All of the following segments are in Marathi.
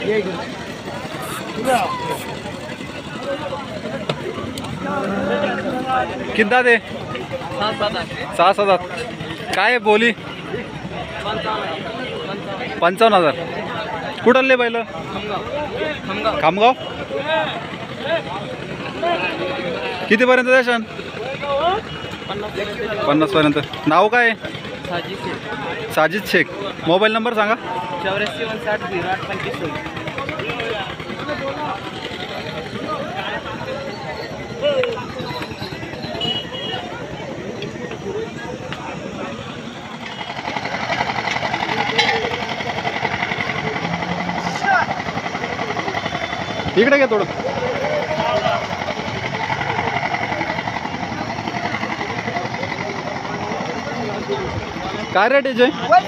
कितना दे 6-7 काय बोली 55,000 कुठले बैल खामगाव कितीपर्यंत द्याशन 50 पर्यंत नाव काय साजिद शेख मोबाईल नंबर सांगा 84 इकडे घ्या थोडं काय रेट याचे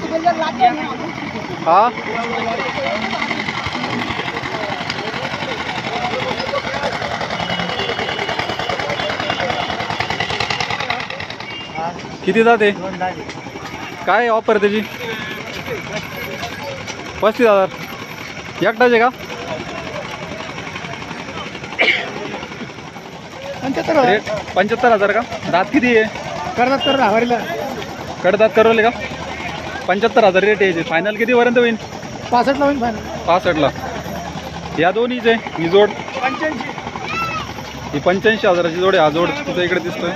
हा किती जाते काय ऑफर त्याची 35,000 एकटाच आहे का 75,000 का दात किती आहे कडदात करवले का 75,000 रेट यायचे फायनल कितीपर्यंत होईल 65 होईल फायनल 65ला या दोन्हीचे ही जोड 85 ही 85,000ची जोड आहे हा जोड तुझ्या इकडे दिसतोय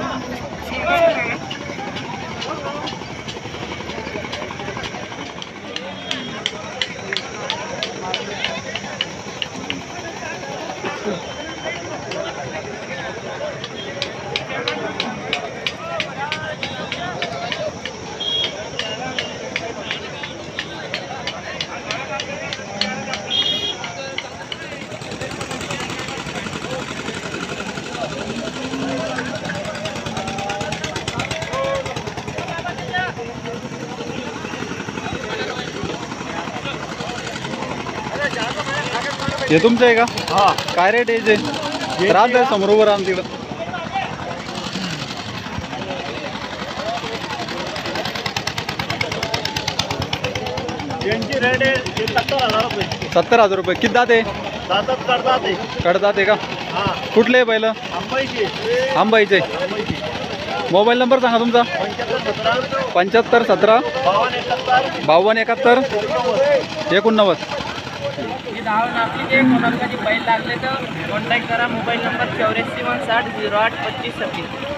हे तुमचं आहे का हा काय रेट यायचे राहत आहे समोर उभं राहून तिकडं यांची रेट आहे 70,000 रुपये 70,000 रुपये किती दात आहे दातात करतात कडदात आहे का हा कुठले बैल आंबाईचे मोबाईल नंबर सांगा तुमचा 7517 5271 89 ही धाव आपली जे कोणाला कधी बैल लागले तर कॉन्टॅक्ट करा मोबाईल नंबर 84 50 08 25 26